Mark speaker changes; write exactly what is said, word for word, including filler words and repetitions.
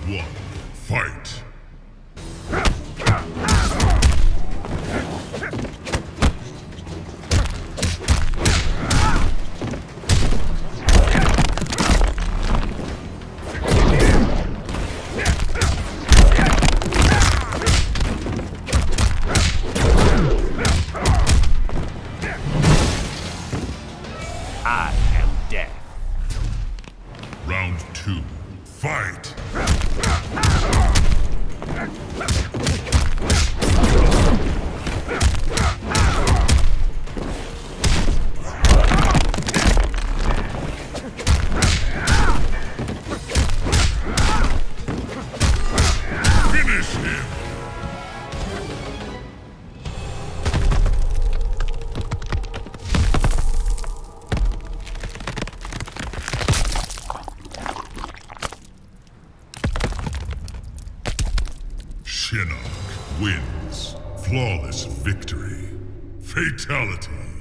Speaker 1: one, fight!
Speaker 2: I am death.
Speaker 1: Round two, fight! Finish him! Shinnok wins. Flawless victory. Fatality.